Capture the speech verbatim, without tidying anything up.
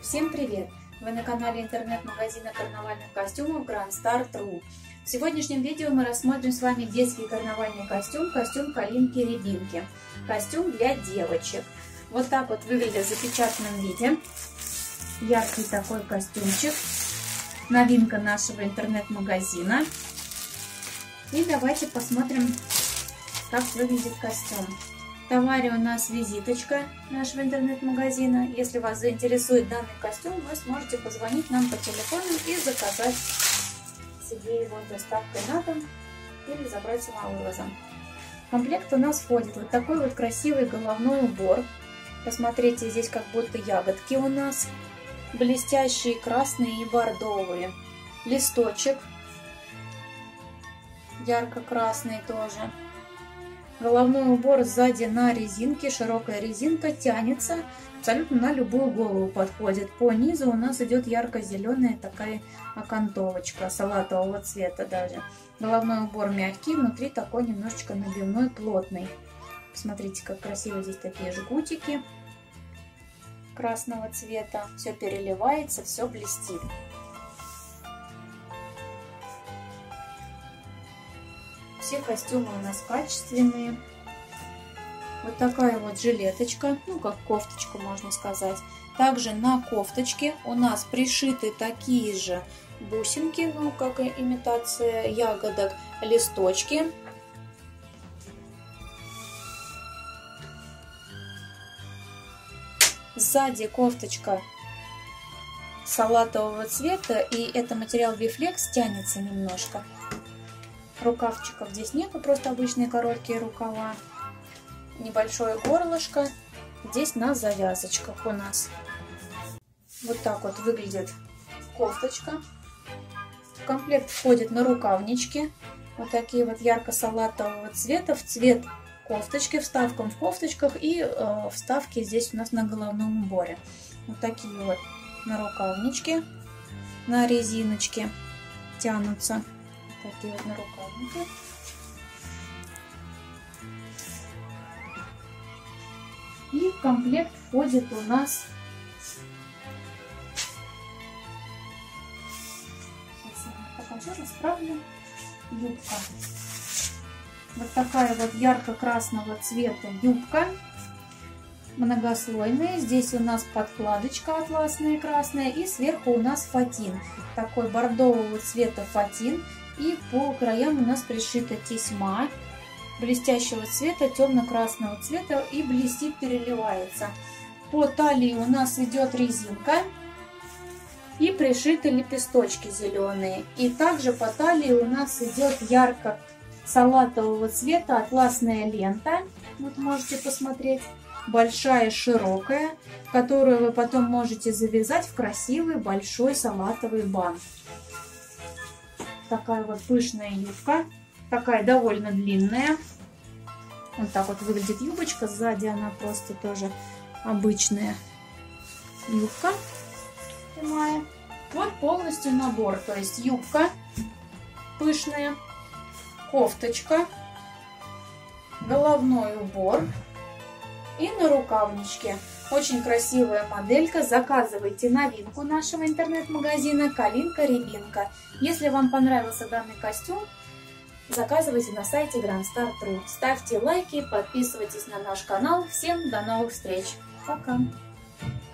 Всем привет! Вы на канале интернет-магазина карнавальных костюмов Grand Star точка ру. В сегодняшнем видео мы рассмотрим с вами детский карнавальный костюм, костюм Калинки-Рябинки. Костюм для девочек. Вот так вот выглядит в запечатанном виде. Яркий такой костюмчик. Новинка нашего интернет-магазина. И давайте посмотрим, как выглядит костюм. В товаре у нас визиточка нашего интернет-магазина. Если вас заинтересует данный костюм, вы сможете позвонить нам по телефону и заказать себе его с доставкой на дом или забрать самовывозом. В комплект у нас входит вот такой вот красивый головной убор. Посмотрите, здесь как будто ягодки у нас. Блестящие красные и бордовые. Листочек. Ярко-красный тоже. Головной убор сзади на резинке, широкая резинка, тянется, абсолютно на любую голову подходит. По низу у нас идет ярко-зеленая такая окантовочка, салатового цвета даже. Головной убор мягкий, внутри такой немножечко набивной, плотный. Посмотрите, как красиво здесь такие жгутики красного цвета. Все переливается, все блестит. Все костюмы у нас качественные. Вот такая вот жилеточка, ну как кофточка можно сказать. Также на кофточке у нас пришиты такие же бусинки, ну как и имитация ягодок, листочки. Сзади кофточка салатового цвета, и это материал Бифлекс, тянется немножко. Рукавчиков здесь нету, просто обычные короткие рукава. Небольшое горлышко. Здесь на завязочках у нас. Вот так вот выглядит кофточка. В комплект входит нарукавнички. Вот такие вот ярко-салатового цвета в цвет кофточки, вставкам в кофточках и э, вставки здесь у нас на головном уборе. Вот такие вот нарукавнички на резиночке тянутся. Такие вот нарукавники. И в комплект входит у нас, сейчас я покажу, расправлю, юбка. Вот такая вот ярко-красного цвета юбка, многослойная. Здесь у нас подкладочка атласная красная, и сверху у нас фатин, такой бордового цвета фатин. И по краям у нас пришита тесьма блестящего цвета, темно-красного цвета, и блестит, переливается. По талии у нас идет резинка и пришиты лепесточки зеленые. И также по талии у нас идет ярко-салатового цвета атласная лента. Вот можете посмотреть. Большая, широкая, которую вы потом можете завязать в красивый большой салатовый бант. Такая вот пышная юбка, такая довольно длинная. Вот так вот выглядит юбочка, сзади она просто тоже обычная юбка прямая. Вот полностью набор, то есть юбка пышная, кофточка, головной убор и нарукавнички. Очень красивая моделька. Заказывайте новинку нашего интернет-магазина Калинка-Рябинка. Если вам понравился данный костюм, заказывайте на сайте Grand Star точка ру. Ставьте лайки, подписывайтесь на наш канал. Всем до новых встреч. Пока!